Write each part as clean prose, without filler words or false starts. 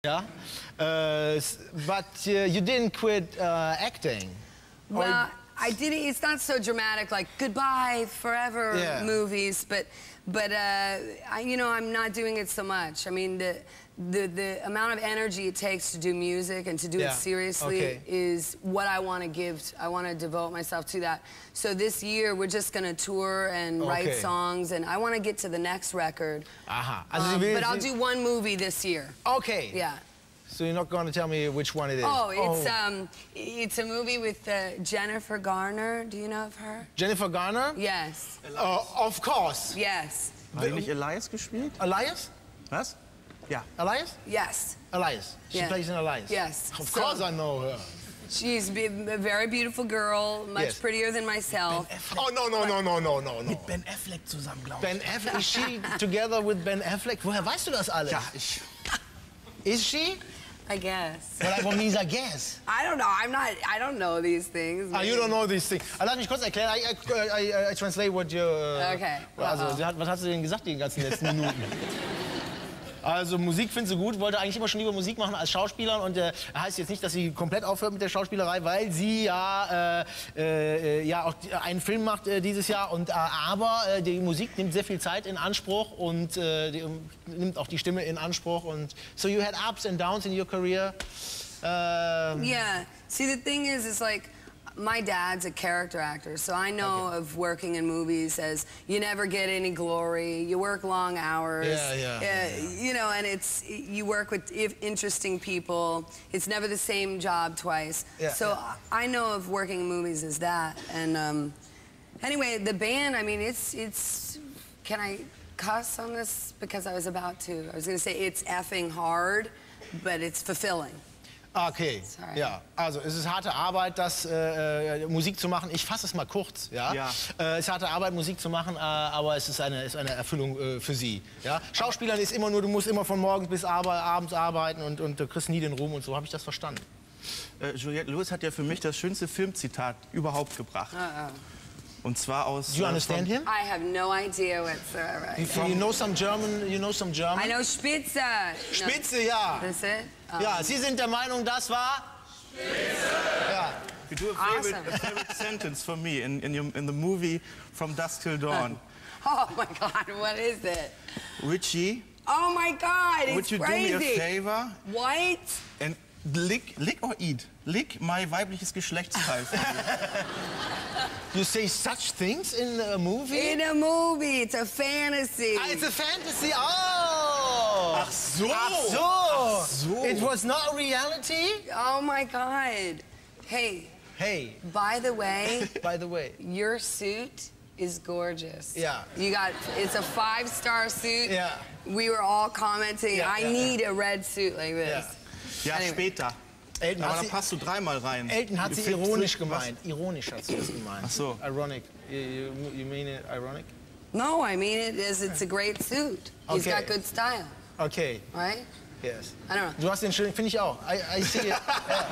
Yeah, but you didn't quit acting. Well, I did. It's not so dramatic, like goodbye forever movies, but I'm not doing it so much. I mean, the amount of energy it takes to do music and to do it seriously is what I want to give. I want to devote myself to that. So this year we're just going to tour and write songs, and I want to get to the next record. But I'll do one movie this year. Okay. Yeah. So you're not going to tell me which one it is? Oh, it's a movie with Jennifer Garner. Do you know of her? Jennifer Garner? Yes. Of course. Yes. Hat die nicht Elias gespielt? Elias? Was? Ja. Elias? Yes. Elias. She plays in Elias. Yes. Of course I know her. She's a very beautiful girl, much prettier than myself. Oh, no. Mit Ben Affleck zusammen, glaube Ben ich. Affleck, is she together with Ben Affleck? Woher weißt du das alles? Ja, ich... Is she? I guess. Well, what means I guess? I don't know. I don't know these things. You don't know these things. Lass mich kurz erklären. I translate what you... Okay. Also, was hast du denn gesagt die ganzen letzten Minuten? Also Musik findest du gut, wollte eigentlich immer schon lieber Musik machen als Schauspieler und heißt jetzt nicht, dass sie komplett aufhört mit der Schauspielerei, weil sie ja auch einen Film macht dieses Jahr und aber die Musik nimmt sehr viel Zeit in Anspruch und nimmt auch die Stimme in Anspruch und so you had ups and downs in your career. Yeah. See, the thing is, it's like my dad's a character actor, so I know of working in movies as you never get any glory, you work long hours, you know, and you work with interesting people. It's never the same job twice. So I know of working in movies as that. And anyway, the band, I mean, it's. Can I cuss on this? Because I was about to. I was going to say it's effing hard, but it's fulfilling. Okay, Sorry. Ja, also es ist harte Arbeit, Musik zu machen. Ich fasse es mal kurz, es ist harte Arbeit, Musik zu machen, aber es ist eine Erfüllung für Sie. Ja? Schauspielern ist immer nur, du musst immer von morgens bis abends arbeiten und du kriegst nie den Ruhm und so habe ich das verstanden. Juliette Lewis hat ja für mich das schönste Filmzitat überhaupt gebracht. Und zwar aus... Do you understand him? I have no idea whatsoever. You know some German? You know some German? I know Spitze. Spitze, ja. That's it? Ja, Sie sind der Meinung, das war... Spitze! Ja. You do a favorite sentence for me in the movie From Dusk Till Dawn. Oh my God, what is it? Richie. Oh my God, it's would you crazy. do me a favor? What? And lick or eat? Lick my weibliches Geschlechtsteil. You say such things in a movie? In a movie, it's a fantasy. It's a fantasy. Oh! Ach so. Ach so. It was not reality? Oh my God. Hey. Hey. By the way. By the way. Your suit is gorgeous. Yeah. It's a 5-star suit. Yeah. We were all commenting, I need a red suit like this. Ja, später. Elton aber da passt du dreimal rein. Elton hat sie ironisch gemeint. Ironisch hat sie das gemeint. Ach so. Ironic. You mean it ironic? No, I mean it as it's a great suit. He's got good style. Okay. Right? Yes. I don't know. Du hast den schönen, finde ich auch. I see it.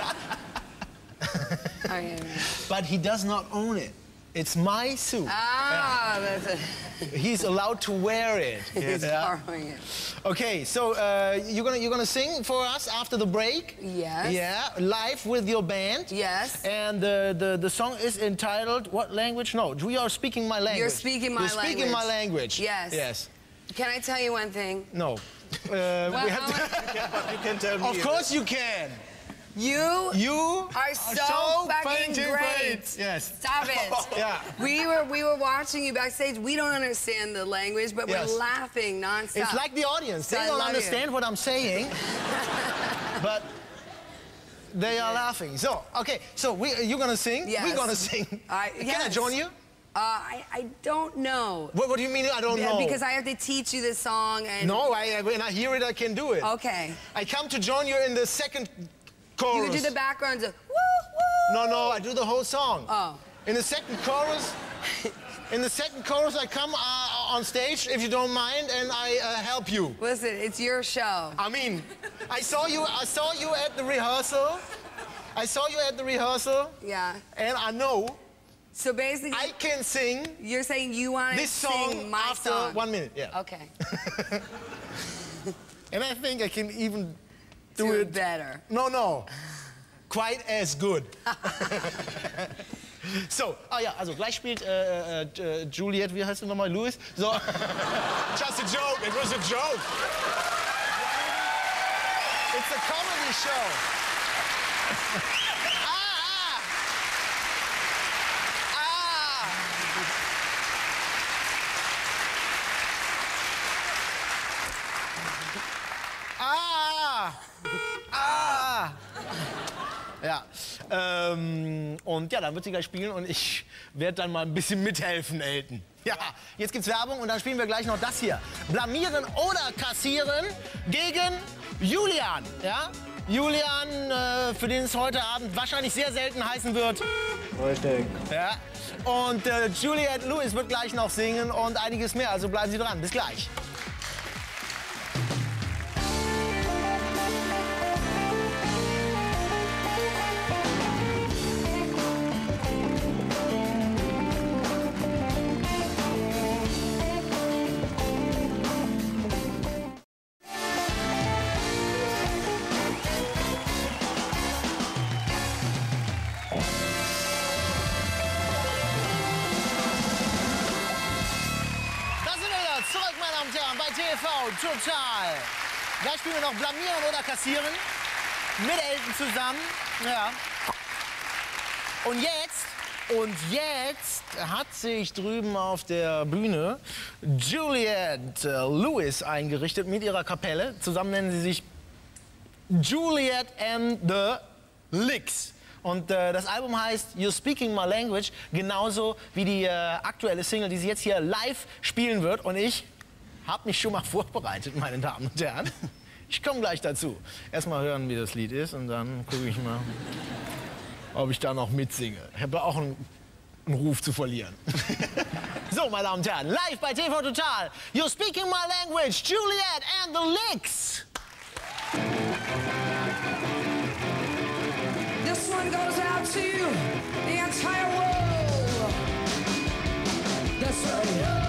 But he does not own it. It's my suit. That's it. He's allowed to wear it. He's borrowing it. Okay, so you're gonna sing for us after the break? Yes. Yeah, live with your band. Yes. And the song is entitled what language? No, we are speaking my language. You're speaking my language. You're speaking my language. Yes. Yes. Can I tell you one thing? No. We have to... You can tell me. Of course you can. You are so fucking great. Yes. Stop it. Yeah. We were watching you backstage. We don't understand the language, but we're laughing nonstop. It's like the audience. They don't understand what I'm saying, but they are laughing. So, okay. So you're gonna sing. Yes. We're gonna sing. Can I join you? I don't know. What do you mean I don't know? Because I have to teach you the song and... No, when I hear it, I can do it. Okay. I come to join you in the second chorus. You can do the backgrounds of woo, woo. No, I do the whole song. Oh. In the second chorus, I come on stage, if you don't mind, and I help you. Listen, it's your show. I mean, I saw you at the rehearsal. Yeah. And I know. So basically, I can sing. You're saying you want to sing my after song. 1 minute. Yeah. Okay. And I think I can even do it better. No. Quite as good. So, ja, also gleich spielt Juliette, wie heißt du nochmal, Louis? So. Just a joke, it was a joke. It's a comedy show. Ja, und ja, dann wird sie gleich spielen und ich werde dann mal ein bisschen mithelfen, Elton. Ja, jetzt gibt's Werbung und dann spielen wir gleich noch das hier. Blamieren oder kassieren gegen Julian. Ja? Julian, für den es heute Abend wahrscheinlich sehr selten heißen wird. Richtig. Ja. Und Juliette Lewis wird gleich noch singen und einiges mehr, also bleiben Sie dran. Bis gleich. TV Total. Da spielen wir noch Blamieren oder Kassieren. Mit Elton zusammen. Ja. Und jetzt hat sich drüben auf der Bühne Juliette Lewis eingerichtet mit ihrer Kapelle. Zusammen nennen sie sich Juliette and the Licks. Und das Album heißt You're Speaking My Language, genauso wie die aktuelle Single, die sie jetzt hier live spielen wird. Und ich habe mich schon mal vorbereitet, meine Damen und Herren. Ich komme gleich dazu. Erstmal hören, wie das Lied ist und dann gucke ich mal, ob ich da noch mitsinge. Ich habe auch einen Ruf zu verlieren. So, meine Damen und Herren, live bei TV Total. You're Speaking My Language, Juliette and the Licks. This one goes out to the entire world. That's right.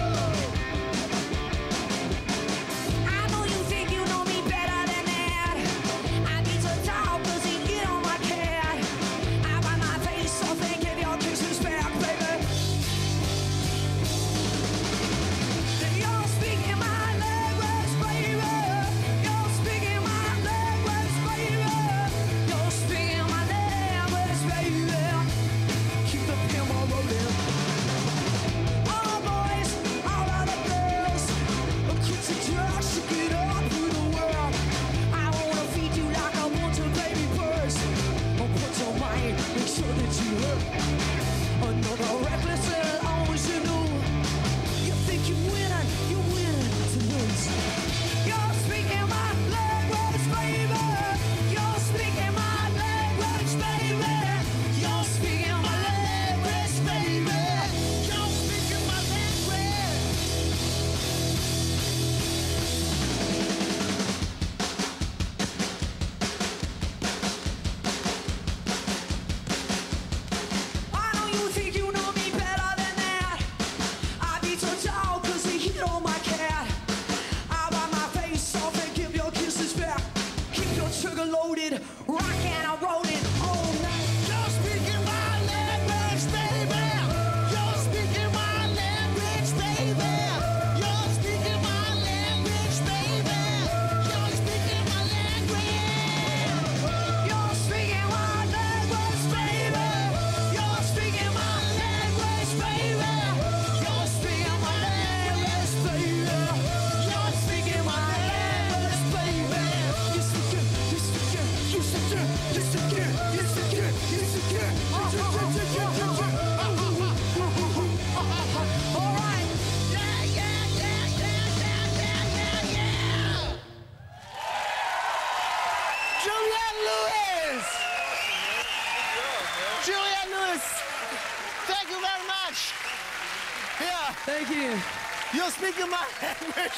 Thank you. You're speaking my language.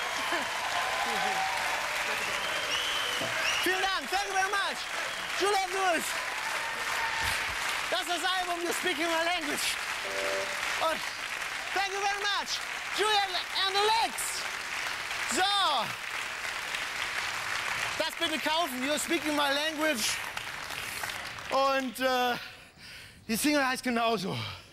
Vielen Dank. Thank you very much. Juliette Lewis. Das ist das Album You're Speaking My Language. Und thank you very much. Juliette and the Licks. So. Das bitte kaufen. You're speaking my language. Und die Single heißt genauso.